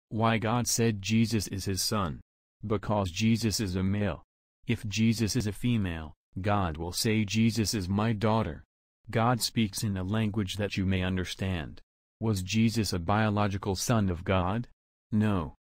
Why God said Jesus is his son? Because Jesus is a male. If Jesus is a female, God will say Jesus is my daughter. God speaks in a language that you may understand. Was Jesus a biological son of God? No.